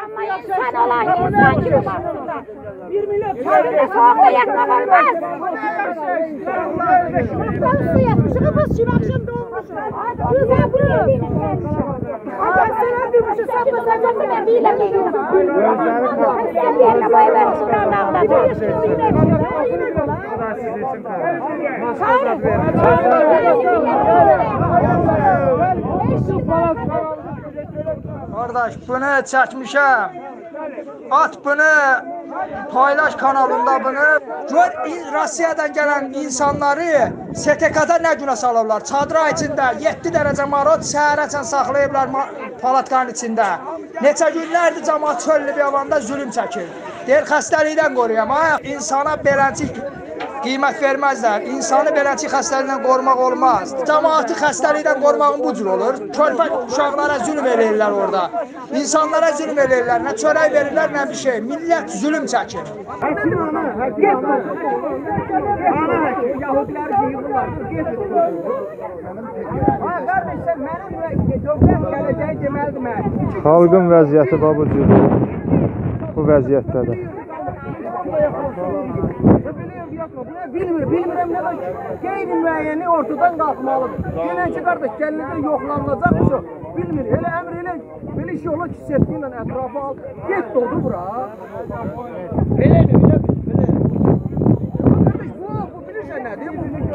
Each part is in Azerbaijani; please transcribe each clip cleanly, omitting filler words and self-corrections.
Ama insan olan insan gibi baksınlar. Çölde soğukta yatmak olmaz. Şurada su yatmışız, biz şimdi akşam doğmuşuz. Güzel buraya binin. Ben sana demişim, sen basacaksın, ben değilim. Sen yerine boy ver, sularını ağlatacağım. Kardeş, bunu çəkmişəm. At bunu, paylaş kanalında bunu. Gör, Rusiyadan gələn insanları STK-da nə günə salırlar? Çadıra içində 7 dərəcə marot səhərəcən saxlayıblar palatkanın içində. Neçə günlərdir cəmaat çöllü bir avanda zülüm çəkir. Deyir, xəstəlikdən qoruyam. İnsana beləncik qiymət verməzlər. İnsanı beləncik xəstəlikdən qorumaq olmaz. Cəmaatı xəstəlikdən qorumağın bu cür olur. Körpə uşaqlara zülm eləyirlər orada. İnsanlara zülm eləyirlər. Nə çörək verirlər, nə bir şey. Millət zülüm çəkir. Xalqın vəziyyəti bu cürdür. Bu vəziyyətdədir. Bilmirəm nə var. Qeyri-müəyyəni ortadan qalxmalıdır. Yenə ki, qardaş, gəlinizə yoxlanılacaq şu. Bilmir, elə əmr elə, belə iş yola ki, setkinlə ətrafı al. Get doğdu bura. Elədir, elə bil. Qardaş, bu bilirsən nədir?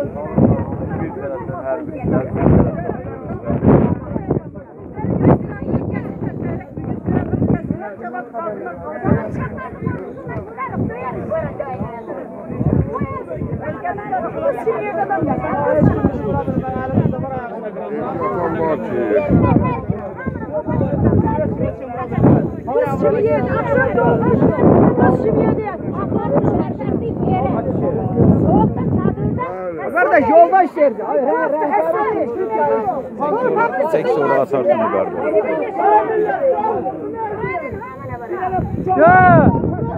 Kardeş yolda işlerdi. Çek sonra atarsın yukarıda. Ya!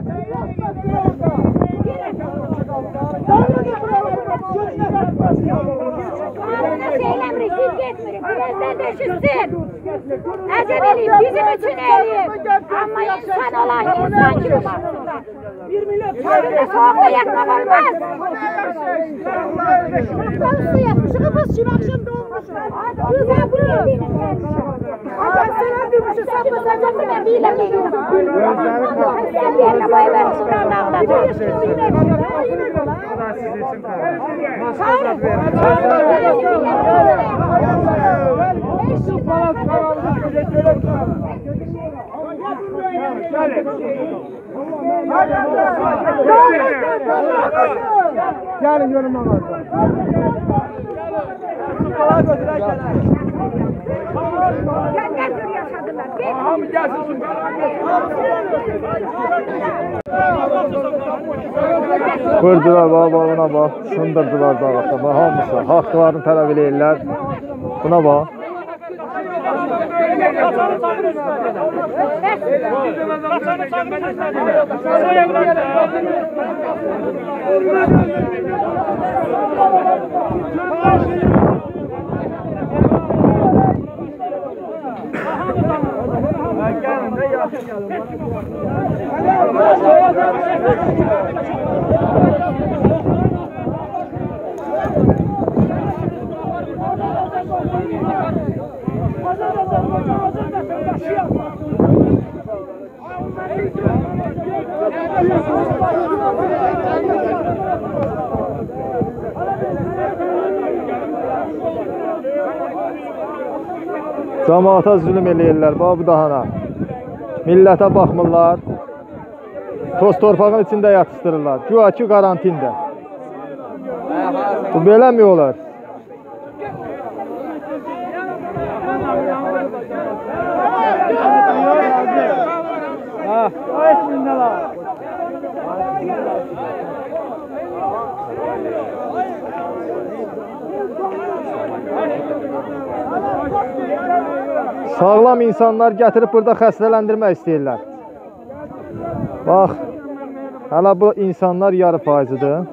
Birazdan düşünsün. Ecebelim, bizim için eliyim. Ama insan olan insan gibi baksınlar. Çölde soğukta yatmak olmaz. Şurada su yatmışız, biz şimdi akşam doğmuşuz. Güzel buraya binin. Ben sana demişim, sen basacaksın, ben değilim. Sen yerine boy ver, sularını ağlatacağım. Gelin yoruma var. Sen ne tür yaşadılar? Vurdular bana bak, sındırdılar dağıtma, hamısı, haqqlarını tələb eləyirlər. Buna bak. Cəmaata zülüm eləyirlər, bu dahana. Millətə baxmırlar. Toz torpağın içində yatışdırırlar. Güya ki karantində. Bu belə mi olar? Sağlam insanlar gətirib burada xəstələndirmək istəyirlər. Bax, hələ bu insanlar yarı faizdir.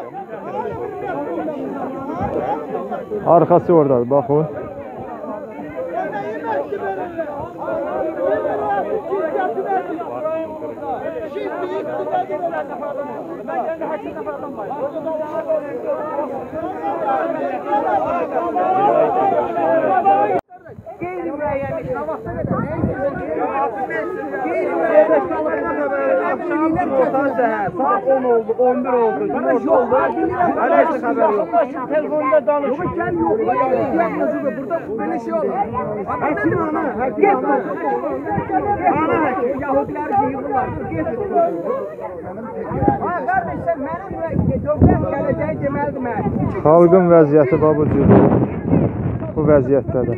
Arkası oradadır, bax o. Qeyri-müəyyənlik nə vaxta qədər? Saat 10 oldu, 11 oldu, gündüz oldu. Hala hiç xəbər yox. Telefonda danış. Yox, gəl yox. Burada belə şey olur. Həkim ana, həkim ana. Ana həkim. Yahudiler yığırlar. Get. Ha, qardaş, sən mənim dövlət gələcəyi deməlidir mən. Xalqın vəziyyəti bu cürdür. Bu vəziyyətdədir.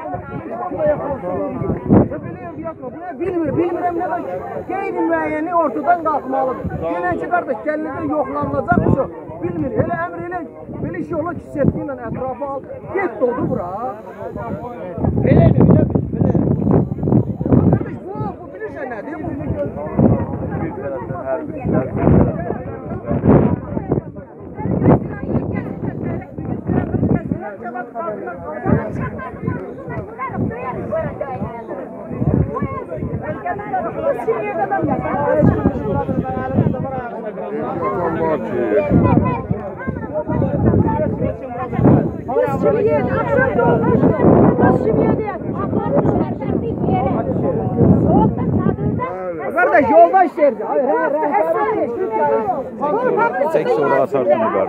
Bilmirəm nə var. Qeyri-müəyyəni ortadan qalxmalıdır. Genəlki qardaş gəlinəcək yoxlanılacaq şu. Bilmir. Elə əmr elə belə iş olur ki, setkinlə ətrafı al. Get dodu bura. Belədir, belə biz. Qardaş bu bilirsən nədir? Kardeş yoldaş serdi. Çek sonra atarsın yukarıda.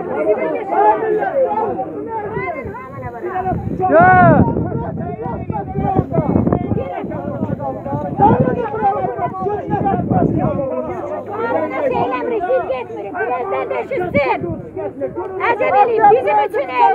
Ya! Birazdan düşürsün. Acemeli bizim için